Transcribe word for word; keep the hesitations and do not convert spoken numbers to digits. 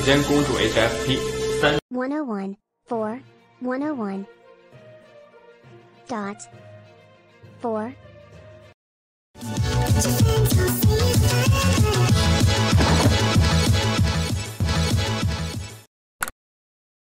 间公主 H F P 三 one oh one four one oh one dot four